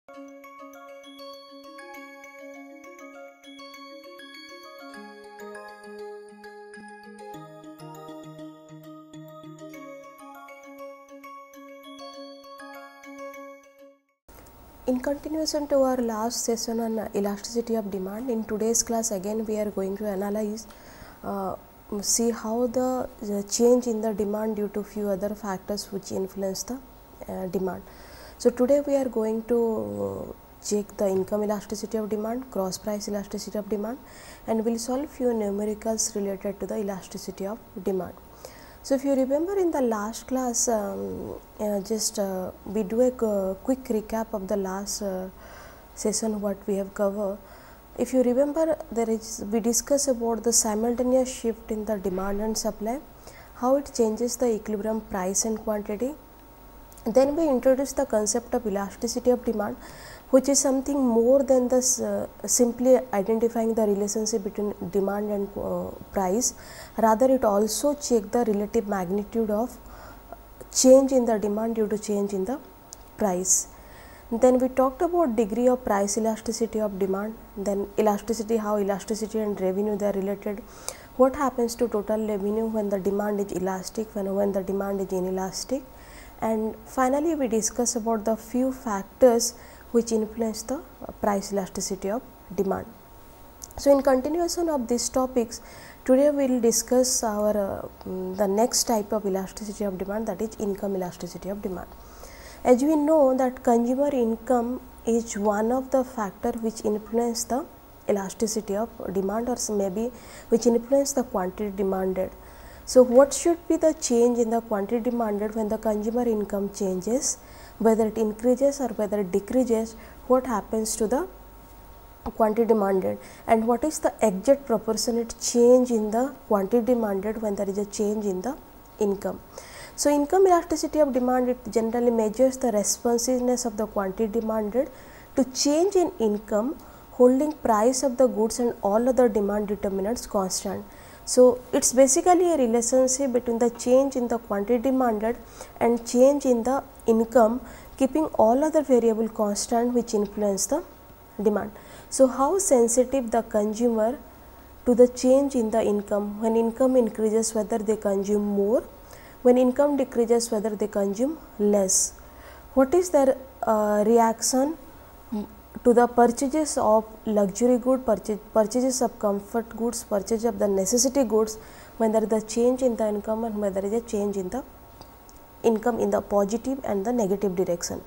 In continuation to our last session on elasticity of demand, in today's class again we are going to analyze, see how the change in the demand due to few other factors which influence the demand. So today we are going to check the income elasticity of demand, cross price elasticity of demand, and we will solve few numericals related to the elasticity of demand. So if you remember in the last class, we do a quick recap of the last session what we have covered. If you remember, we discuss about the simultaneous shift in the demand and supply, how it changes the equilibrium price and quantity. Then we introduce the concept of elasticity of demand, which is something more than the simply identifying the relationship between demand and price. Rather, it also check the relative magnitude of change in the demand due to change in the price. Then we talked about degree of price elasticity of demand, then elasticity, how elasticity and revenue they are related, what happens to total revenue when the demand is elastic, when the demand is inelastic, and finally we discuss about the few factors which influence the price elasticity of demand. So in continuation of these topics, today we will discuss our the next type of elasticity of demand, that is income elasticity of demand. As we know that consumer income is one of the factor which influence the elasticity of demand, or maybe which influence the quantity demanded. So what should be the change in the quantity demanded when the consumer income changes, whether it increases or whether it decreases, what happens to the quantity demanded, and what is the exact proportionate change in the quantity demanded when there is a change in the income. So income elasticity of demand, it generally measures the responsiveness of the quantity demanded to change in income, holding price of the goods and all other demand determinants constant. So it's basically a relationship between the change in the quantity demanded and change in the income, keeping all other variable constant which influence the demand. So how sensitive the consumer to the change in the income? When income increases, whether they consume more, when income decreases, whether they consume less. What is their reaction to the purchases of luxury good, purchases of comfort goods, purchase of the necessity goods, when there is a change in the income and when there is a change in the income in the positive and the negative direction.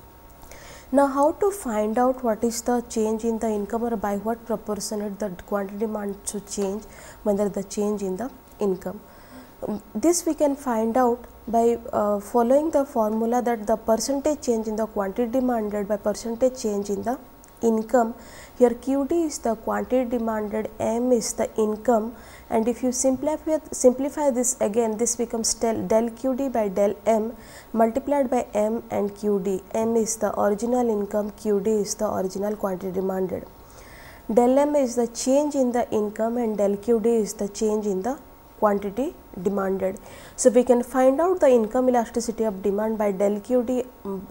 Now how to find out what is the change in the income, or by what proportionate the quantity demand should change when there is a change in the income? This we can find out by following the formula that the percentage change in the quantity demanded by percentage change in the income. Here QD is the quantity demanded, M is the income, and if you simplify this again, this becomes del QD by del M multiplied by M and QD. M is the original income, QD is the original quantity demanded. Del M is the change in the income and del QD is the change in the quantity demanded. So we can find out the income elasticity of demand by del QD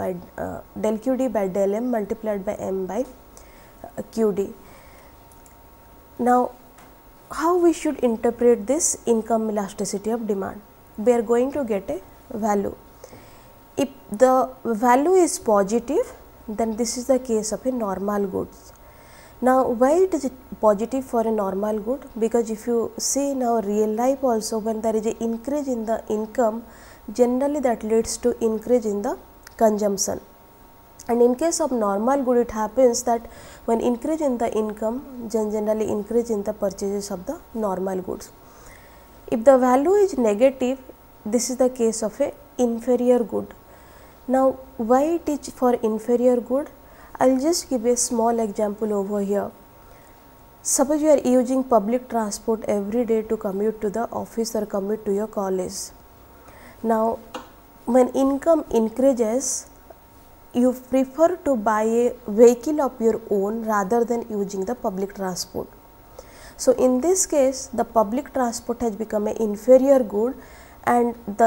by del M multiplied by M by QD. Now how we should interpret this income elasticity of demand? We are going to get a value. If the value is positive, then this is the case of a normal goods. Now why it is positive for a normal good? Because if you see in our real life also, when there is an increase in the income, generally that leads to increase in the consumption. And in case of normal good, it happens that when increase in the income, generally increase in the purchases of the normal goods. If the value is negative, this is the case of a inferior good. Now why it is for inferior good? I will just give a small example over here. Suppose you are using public transport every day to commute to the office or commute to your college. Now when income increases, you prefer to buy a vehicle of your own rather than using the public transport. So in this case, the public transport has become an inferior good and the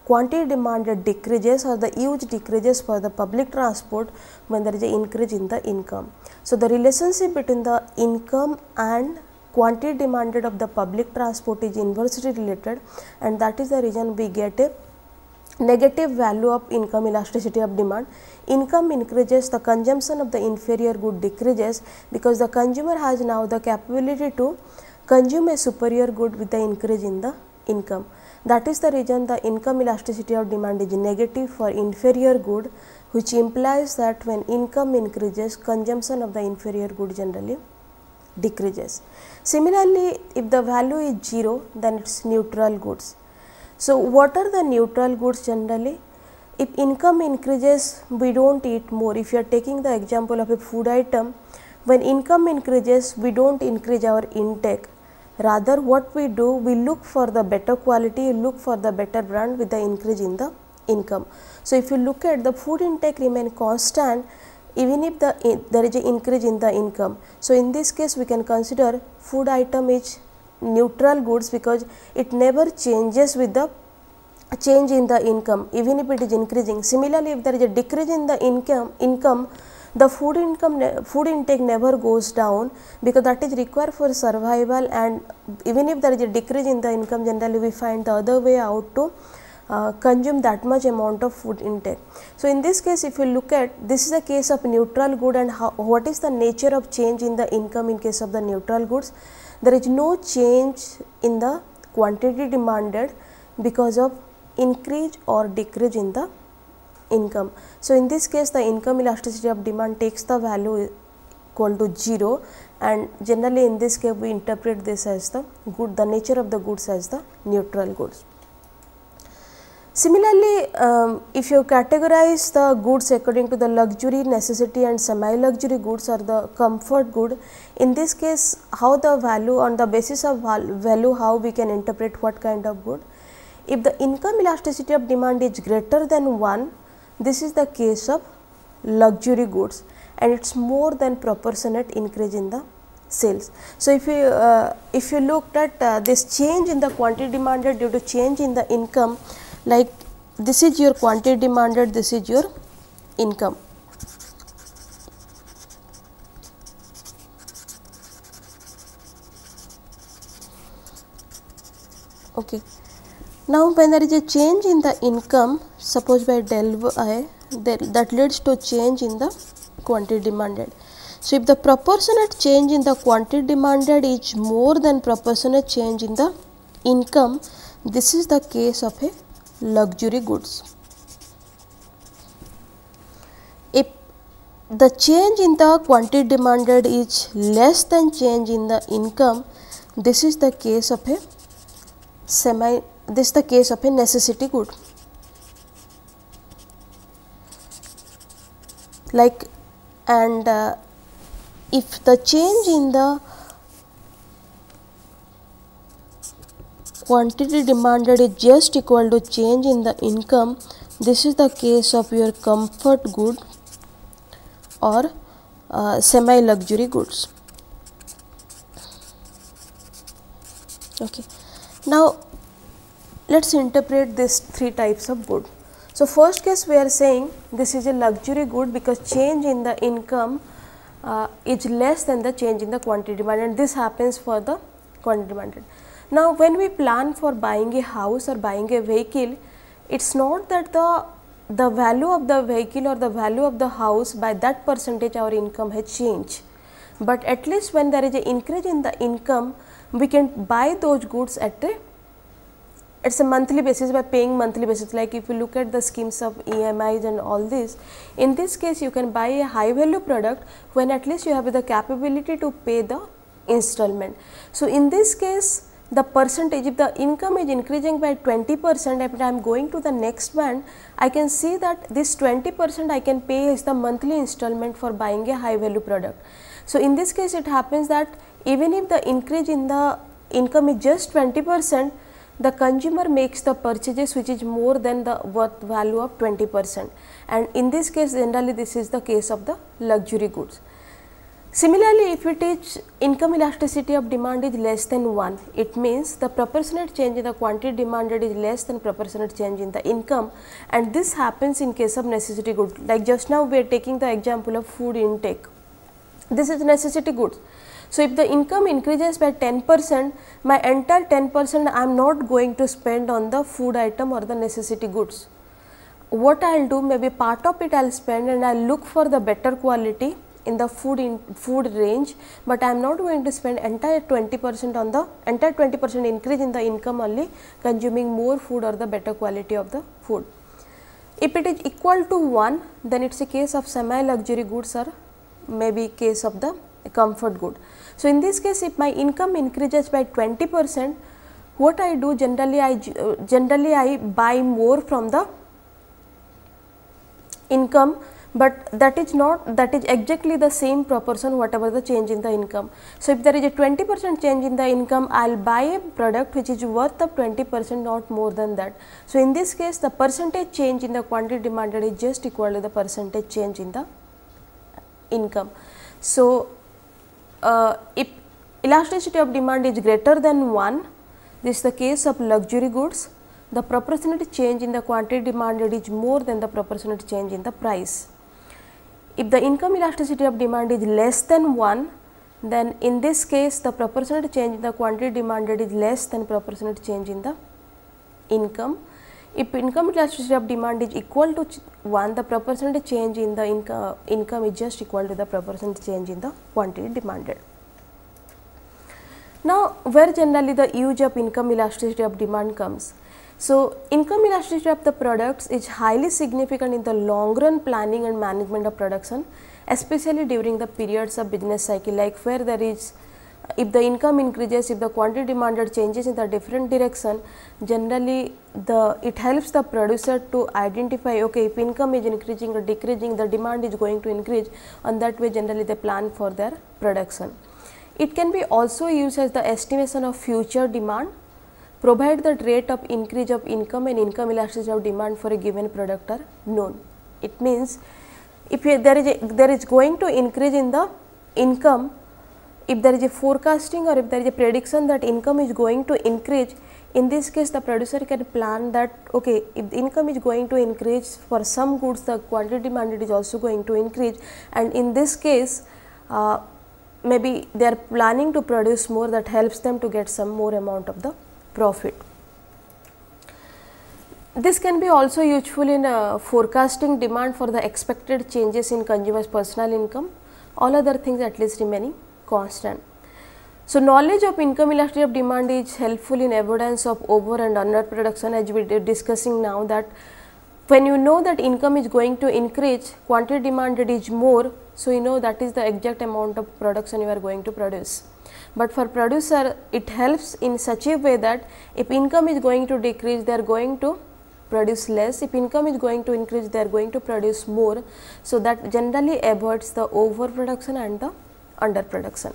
quantity demanded decreases or the use decreases for the public transport when there is an increase in the income. So, the relationship between the income and quantity demanded of the public transport is inversely related, and that is the reason we get a negative value of income elasticity of demand. Income increases, the consumption of the inferior good decreases because the consumer has now the capability to consume a superior good with the increase in the income. That is the reason the income elasticity of demand is negative for inferior good, which implies that when income increases, consumption of the inferior good generally decreases. Similarly, if the value is 0, then it is neutral goods. So, what are the neutral goods generally? If income increases, we do not eat more. If you are taking the example of a food item, when income increases, we do not increase our intake. Rather, what we do, we look for the better quality, look for the better brand with the increase in the income. So, if you look at the food intake remain constant even if there is an increase in the income. So, in this case we can consider food item is neutral goods because it never changes with the change in the income even if it is increasing. Similarly, if there is a decrease in the income, the food intake never goes down because that is required for survival, and even if there is a decrease in the income, generally we find the other way out to consume that much amount of food intake. So, in this case if you look at, this is a case of neutral good, and what is the nature of change in the income in case of the neutral goods? There is no change in the quantity demanded because of increase or decrease in the income. So, in this case the income elasticity of demand takes the value equal to 0, and generally in this case we interpret this as the nature of the goods as the neutral goods. Similarly, if you categorize the goods according to the luxury, necessity and semi-luxury goods or the comfort good, in this case how the value, on the basis of value, how we can interpret what kind of good. If the income elasticity of demand is greater than 1, this is the case of luxury goods and it is more than proportionate increase in the sales. So, if you looked at this change in the quantity demanded due to change in the income, like this is your quantity demanded, this is your income. Okay. Now, when there is a change in the income, suppose by del I, that leads to change in the quantity demanded. So, if the proportionate change in the quantity demanded is more than proportionate change in the income, this is the case of a luxury goods. If the change in the quantity demanded is less than change in the income, this is the case of a necessity good. Like, and if the change in the quantity demanded is just equal to change in the income, this is the case of your comfort good or semi luxury goods. Okay. Now, let us interpret these three types of good. So, first case we are saying this is a luxury good because change in the income is less than the change in the quantity demanded, and this happens for the quantity demanded. Now, when we plan for buying a house or buying a vehicle, it is not that the value of the vehicle or the value of the house by that percentage our income has changed, but at least when there is an increase in the income, we can buy those goods at a monthly basis by paying monthly basis. Like if you look at the schemes of EMIs and all this, in this case you can buy a high value product when at least you have the capability to pay the installment. So, in this case the percentage, if the income is increasing by 20%, and I am going to the next band, I can see that this 20% I can pay is the monthly installment for buying a high value product. So, in this case it happens that even if the increase in the income is just 20%, the consumer makes the purchases which is more than the worth value of 20%, and in this case generally this is the case of the luxury goods. Similarly, if it is income elasticity of demand is less than 1, it means the proportionate change in the quantity demanded is less than proportionate change in the income, and this happens in case of necessity goods. Like just now we are taking the example of food intake. This is necessity goods. So, if the income increases by 10%, my entire 10% I am not going to spend on the food item or the necessity goods. What I will do, maybe part of it I will spend and I will look for the better quality in the food range, but I am not going to spend entire 20% on the entire 20% increase in the income only consuming more food or the better quality of the food. If it is equal to 1, then it is a case of semi luxury goods or maybe case of the comfort good. So, in this case if my income increases by 20%, what I do generally I buy more from the income, but that is exactly the same proportion whatever the change in the income. So, if there is a 20% change in the income, I will buy a product which is worth of 20%, not more than that. So, in this case the percentage change in the quantity demanded is just equal to the percentage change in the income. So, if elasticity of demand is greater than 1, this is the case of luxury goods, the proportionate change in the quantity demanded is more than the proportionate change in the price. If the income elasticity of demand is less than 1, then in this case the proportionate change in the quantity demanded is less than proportionate change in the income. If income elasticity of demand is equal to 1, the proportionate change in the income is just equal to the proportionate change in the quantity demanded. Now, where generally the use of income elasticity of demand comes. So, income elasticity of the products is highly significant in the long run planning and management of production, especially during the periods of business cycle, like where there is, if the income increases, if the quantity demanded changes in the different direction, generally it helps the producer to identify, okay, if income is increasing or decreasing, the demand is going to increase, and that way generally they plan for their production. It can be also used as the estimation of future demand, provide the rate of increase of income and income elasticity of demand for a given product are known. It means if there is going to increase in the income, if there is a forecasting or if there is a prediction that income is going to increase, in this case the producer can plan that, okay, if the income is going to increase for some goods, the quantity demanded is also going to increase, and in this case maybe they are planning to produce more, that helps them to get some more amount of the profit. This can be also useful in forecasting demand for the expected changes in consumers' personal income, all other things at least remaining constant. So, knowledge of income elasticity of demand is helpful in avoidance of over and under production, as we are discussing now, that when you know that income is going to increase, quantity demanded is more, so you know that is the exact amount of production you are going to produce. But for producer it helps in such a way that if income is going to decrease, they are going to produce less, if income is going to increase, they are going to produce more. So, that generally avoids the overproduction and the underproduction.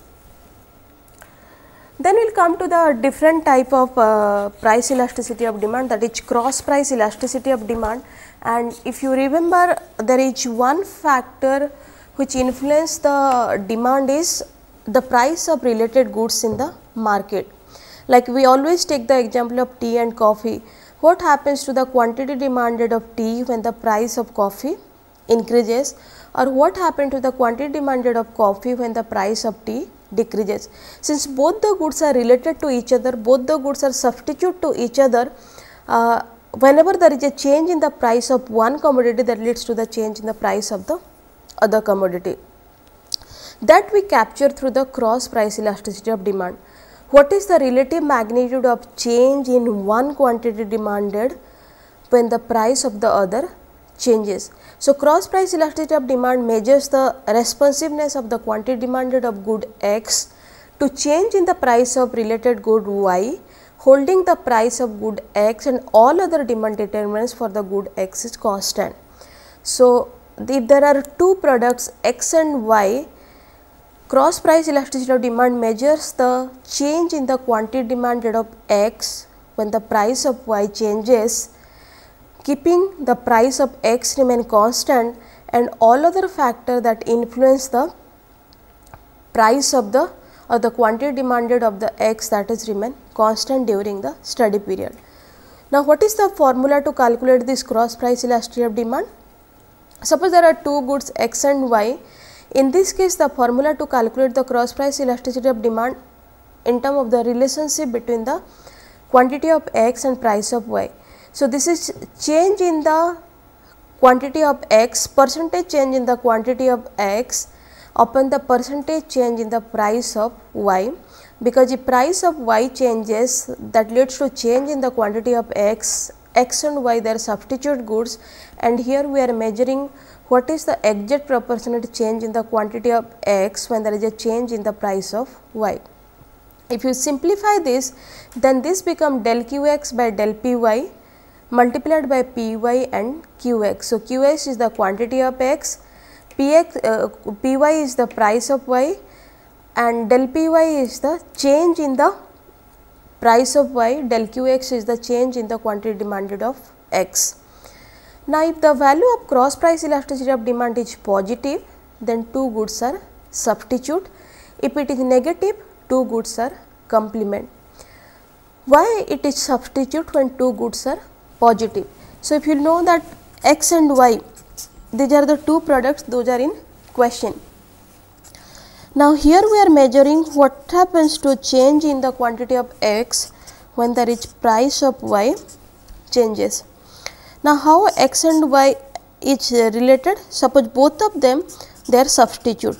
Then we will come to the different type of price elasticity of demand, that is cross price elasticity of demand. And if you remember, there is one factor which influence the demand is the price of related goods in the market. Like we always take the example of tea and coffee. What happens to the quantity demanded of tea when the price of coffee increases, or what happens to the quantity demanded of coffee when the price of tea decreases? Since both the goods are related to each other, both the goods are substitute to each other, whenever there is a change in the price of one commodity, that leads to the change in the price of the other commodity. That we capture through the cross price elasticity of demand. What is the relative magnitude of change in one quantity demanded when the price of the other changes? So, cross price elasticity of demand measures the responsiveness of the quantity demanded of good X to change in the price of related good Y, holding the price of good X and all other demand determinants for the good X is constant. So, if there are two products X and Y, cross price elasticity of demand measures the change in the quantity demanded of X when the price of Y changes, keeping the price of X remain constant and all other factors that influence the price of the or the quantity demanded of the X, that is remain constant during the study period. Now, what is the formula to calculate this cross price elasticity of demand? Suppose there are two goods X and Y. In this case, the formula to calculate the cross price elasticity of demand in terms of the relationship between the quantity of X and price of Y. So, this is change in the quantity of X, percentage change in the quantity of X upon the percentage change in the price of Y, because if price of Y changes, that leads to change in the quantity of X. X and Y, they are substitute goods, and here we are measuring what is the exact proportionate change in the quantity of X when there is a change in the price of Y. If you simplify this, then this become del Qx by del Py multiplied by Py and Qx. So, Qx is the quantity of X, Py is the price of Y, and del Py is the change in the price of Y, del Qx is the change in the quantity demanded of X. Now, if the value of cross price elasticity of demand is positive, then two goods are substitute. If it is negative, two goods are complement. Why it is substitute when two goods are positive? So, if you know that X and Y, these are the two products, those are in question. Now, here we are measuring what happens to change in the quantity of X when there is price of Y changes. Now, how X and Y is related? Suppose both of them, they are substitute.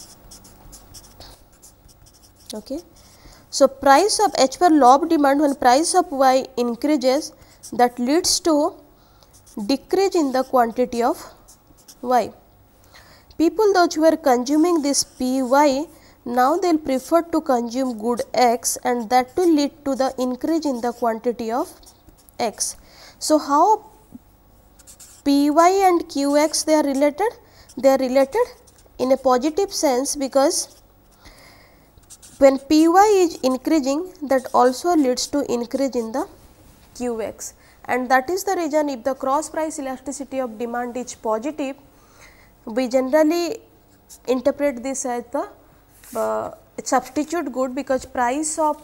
Okay. So, price of H per law of demand, when price of Y increases, that leads to decrease in the quantity of Y. People those who are consuming this Py, now they will prefer to consume good X, and that will lead to the increase in the quantity of X. So, how Py and Qx they are related? They are related in a positive sense, because when Py is increasing, that also leads to increase in the Qx, and that is the reason if the cross price elasticity of demand is positive, we generally interpret this as the substitute good, because price of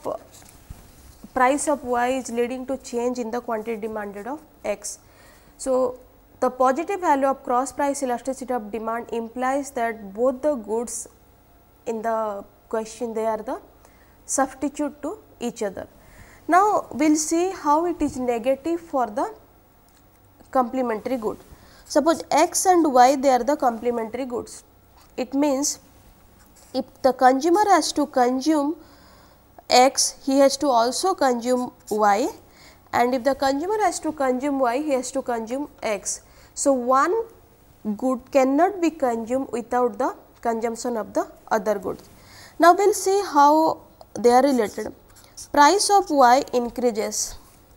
Y is leading to change in the quantity demanded of X. So, the positive value of cross price elasticity of demand implies that both the goods in the question, they are the substitute to each other. Now, we will see how it is negative for the complementary good. Suppose X and Y, they are the complementary goods. It means if the consumer has to consume X, he has to also consume Y, and if the consumer has to consume Y, he has to consume X. So, one good cannot be consumed without the consumption of the other goods. Now, we will see how they are related. Price of Y increases,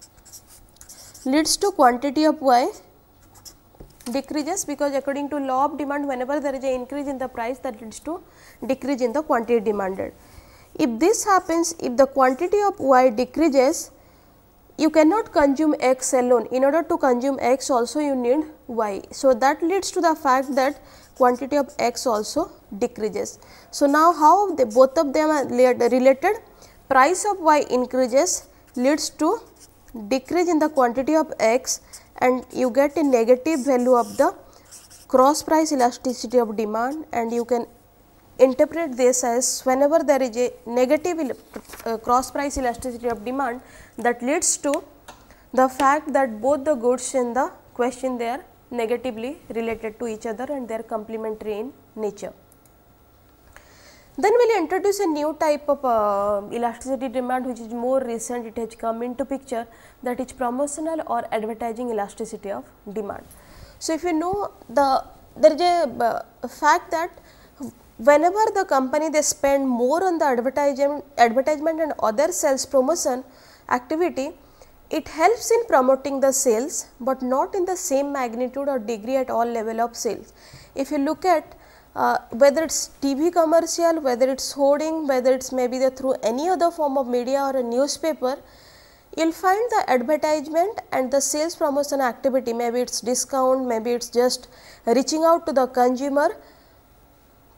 leads to quantity of Y decreases, because according to law of demand, whenever there is an increase in the price, that leads to decrease in the quantity demanded. If this happens, if the quantity of Y decreases, you cannot consume X alone. In order to consume X also, you need Y. So, that leads to the fact that quantity of X also decreases. So, now how they both of them are related? Price of Y increases, leads to decrease in the quantity of X, and you get a negative value of the cross price elasticity of demand, and you can interpret this as whenever there is a negative cross price elasticity of demand, that leads to the fact that both the goods in the question, they are negatively related to each other and they are complementary in nature. Then we will introduce a new type of elasticity demand, which is more recent, it has come into picture, that is promotional or advertising elasticity of demand. So, if you know there is a fact that whenever the company they spend more on the advertisement and other sales promotion activity, it helps in promoting the sales, but not in the same magnitude or degree at all level of sales. If you look at whether it is TV commercial, whether it is hoarding, whether it is maybe through any other form of media or a newspaper, you will find the advertisement and the sales promotion activity, maybe it is discount, maybe it is just reaching out to the consumer,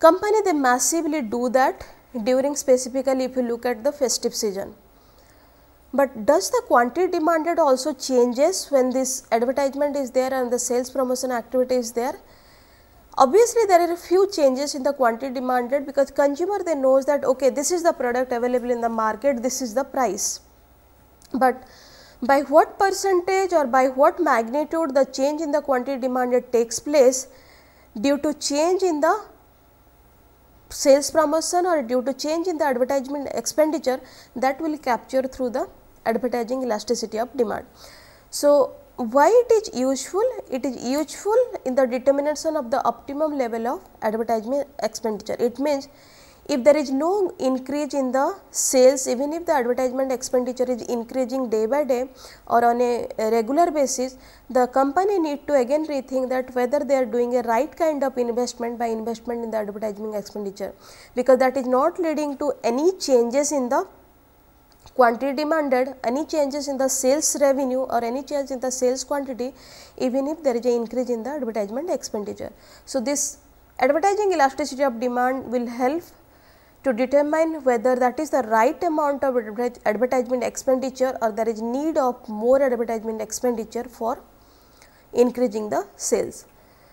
company they massively do that during, specifically if you look at the festive season. But does the quantity demanded also changes when this advertisement is there and the sales promotion activity is there? Obviously, there are a few changes in the quantity demanded, because consumer they knows that okay, this is the product available in the market, this is the price. But by what percentage or by what magnitude the change in the quantity demanded takes place due to change in the sales promotion or due to change in the advertisement expenditure, that will capture through the advertising elasticity of demand. So, why it is useful? It is useful in the determination of the optimum level of advertisement expenditure. It means if there is no increase in the sales, even if the advertisement expenditure is increasing day by day or on a regular basis, the company need to again rethink that whether they are doing a right kind of investment by investment in the advertising expenditure, because that is not leading to any changes in the quantity demanded, any changes in the sales revenue or any change in the sales quantity, even if there is an increase in the advertisement expenditure. So, this advertising elasticity of demand will help to determine whether that is the right amount of advertisement expenditure or there is need of more advertisement expenditure for increasing the sales.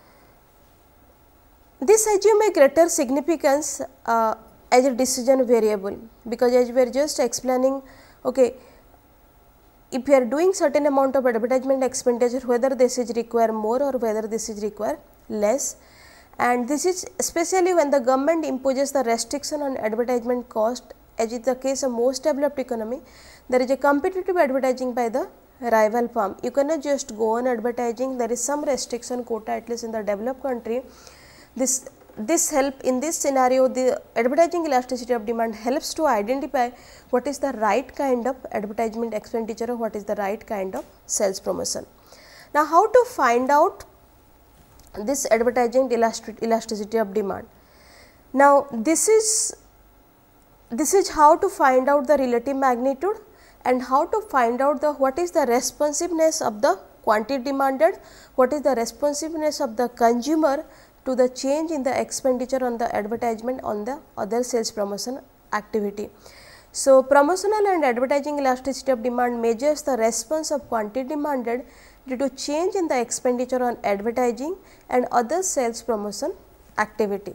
This assume a greater significance as a decision variable, because as we are just explaining, okay, if you are doing certain amount of advertisement expenditure, whether this is require more or whether this is require less, and this is especially when the government imposes the restriction on advertisement cost, as is the case of most developed economy. There is a competitive advertising by the rival firm. You cannot just go on advertising, there is some restriction quota, at least in the developed country. This help in this scenario, the advertising elasticity of demand helps to identify what is the right kind of advertisement expenditure or what is the right kind of sales promotion. Now, how to find out this advertising elasticity of demand? Now, this is how to find out the relative magnitude and how to find out the what is the responsiveness of the quantity demanded, what is the responsiveness of the consumer to the change in the expenditure on the advertisement on the other sales promotion activity. So, promotional and advertising elasticity of demand measures the response of quantity demanded due to change in the expenditure on advertising and other sales promotion activity.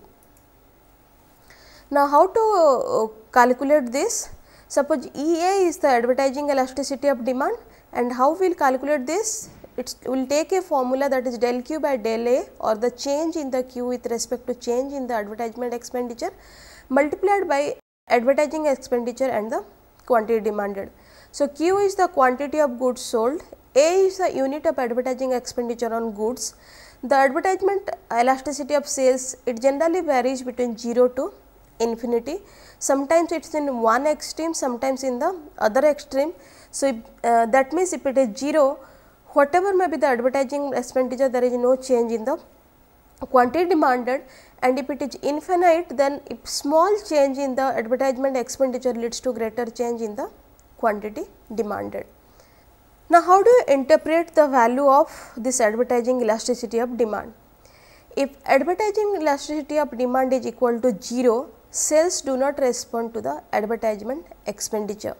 Now, how to calculate this? Suppose EA is the advertising elasticity of demand, and how we will calculate this? It will take a formula, that is del Q by del A, or the change in the Q with respect to change in the advertisement expenditure multiplied by advertising expenditure and the quantity demanded. So, Q is the quantity of goods sold, A is the unit of advertising expenditure on goods. The advertisement elasticity of sales, it generally varies between 0 to infinity. Sometimes it is in one extreme, sometimes in the other extreme. So, that means if it is 0, whatever may be the advertising expenditure, there is no change in the quantity demanded, and if it is infinite, then if small change in the advertisement expenditure leads to greater change in the quantity demanded. Now, how do you interpret the value of this advertising elasticity of demand? If advertising elasticity of demand is equal to 0, sales do not respond to the advertisement expenditure.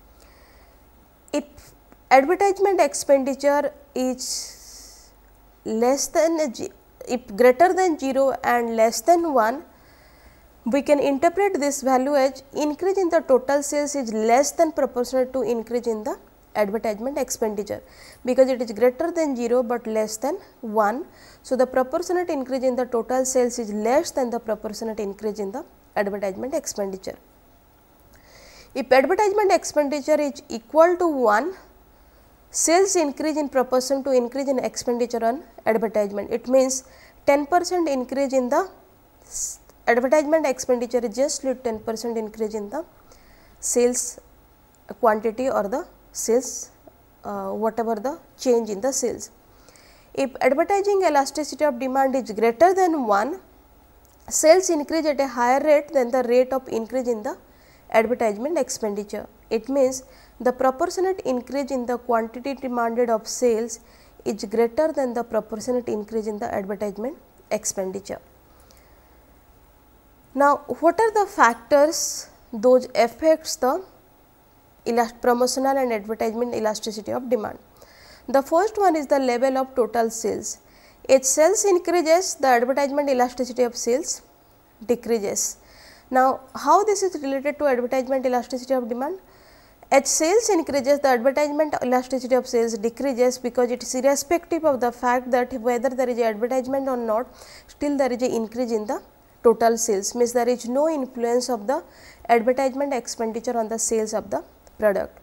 If advertisement expenditure is less than if greater than 0 and less than 1, we can interpret this value as increase in the total sales is less than proportional to increase in the advertisement expenditure, because it is greater than 0, but less than 1. So, the proportionate increase in the total sales is less than the proportionate increase in the advertisement expenditure. If advertisement expenditure is equal to 1, sales increase in proportion to increase in expenditure on advertisement. It means 10% increase in the advertisement expenditure is just 10% increase in the sales quantity or the sales whatever the change in the sales. If advertising elasticity of demand is greater than 1, sales increase at a higher rate than the rate of increase in the advertisement expenditure. It means the proportionate increase in the quantity demanded of sales is greater than the proportionate increase in the advertisement expenditure. Now, what are the factors those affects the promotional and advertisement elasticity of demand? The first one is the level of total sales. As sales increases, the advertisement elasticity of sales decreases. Now, how this is related to advertisement elasticity of demand? As sales increases, the advertisement elasticity of sales decreases, because it is irrespective of the fact that whether there is a advertisement or not, still there is a increase in the total sales, means there is no influence of the advertisement expenditure on the sales of the product.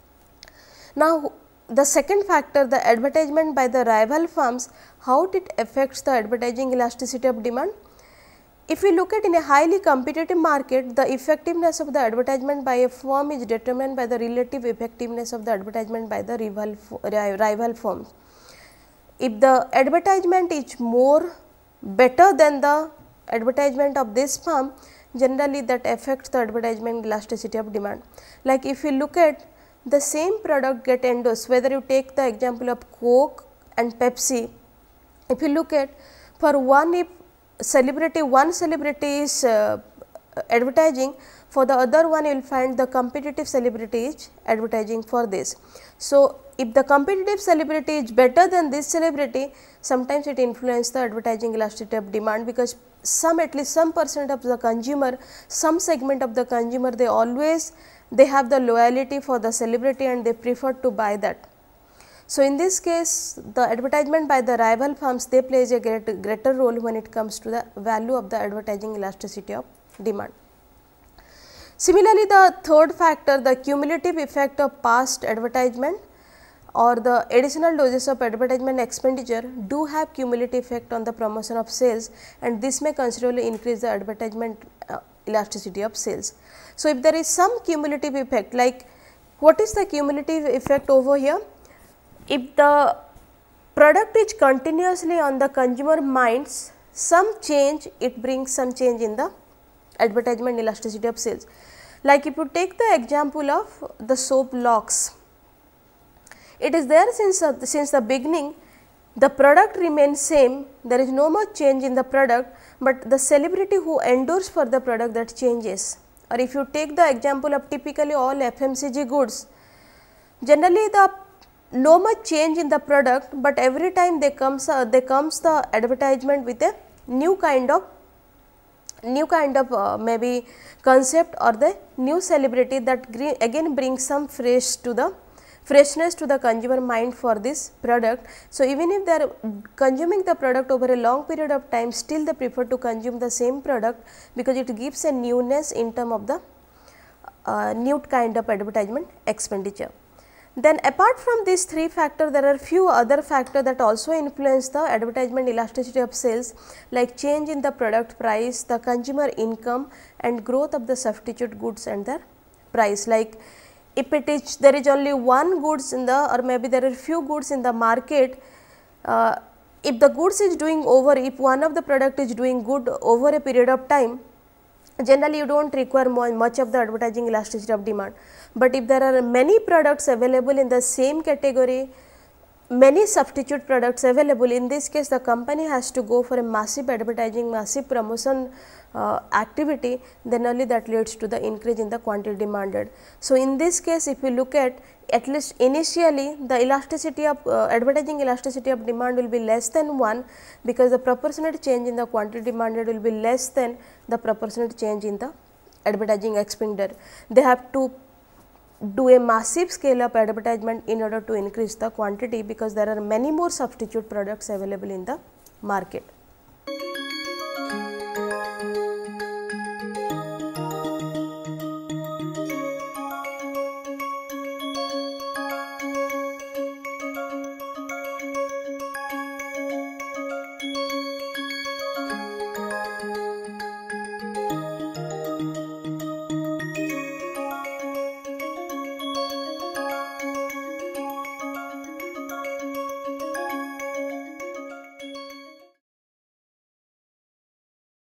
Now, the second factor, the advertisement by the rival firms, how it affects the advertising elasticity of demand. If we look at in a highly competitive market, the effectiveness of the advertisement by a firm is determined by the relative effectiveness of the advertisement by the rival firms. If the advertisement is more better than the advertisement of this firm, generally that affects the advertisement elasticity of demand. Like if you look at the same product get endorsed, whether you take the example of Coke and Pepsi, if you look at for one, if one celebrity is advertising, for the other one you will find the competitive celebrity is advertising for this. So, if the competitive celebrity is better than this celebrity, sometimes it influences the advertising elasticity of demand, because at least some percent of the consumer, some segment of the consumer, they have the loyalty for the celebrity and they prefer to buy that. So, in this case, the advertisement by the rival firms, they plays a greater role when it comes to the value of the advertising elasticity of demand. Similarly, the third factor, the cumulative effect of past advertisement or the additional doses of advertisement expenditure do have cumulative effect on the promotion of sales, and this may considerably increase the advertisement elasticity of sales. So, if there is some cumulative effect, like what is the cumulative effect over here? If the product is continuously on the consumer minds, some change, it brings some change in the advertisement elasticity of sales. Like if you take the example of the soap Lux, it is there since the beginning, the product remains same, there is no much change in the product, but the celebrity who endorsed for the product, that changes. Or if you take the example of typically all FMCG goods, generally the no much change in the product, but every time they comes the advertisement with a new kind of maybe concept or the new celebrity that again brings some freshness to the consumer mind for this product. So, even if they are consuming the product over a long period of time, still they prefer to consume the same product, because it gives a newness in terms of the new kind of advertisement expenditure. Then apart from these three factors, there are few other factors that also influence the advertisement elasticity of sales, like change in the product price, the consumer income and growth of the substitute goods and their price. Like if there is only one goods in the, or maybe there are few goods in the market, if the goods is doing over, if one of the product is doing good over a period of time, generally you do not require much of the advertising elasticity of demand. But if there are many products available in the same category, many substitute products available, in this case the company has to go for a massive advertising, massive promotion activity, then only that leads to the increase in the quantity demanded. So, in this case if you look at least initially the elasticity of advertising elasticity of demand will be less than 1, because the proportionate change in the quantity demanded will be less than the proportionate change in the advertising expenditure. They have to do a massive scale up advertisement in order to increase the quantity, because there are many more substitute products available in the market.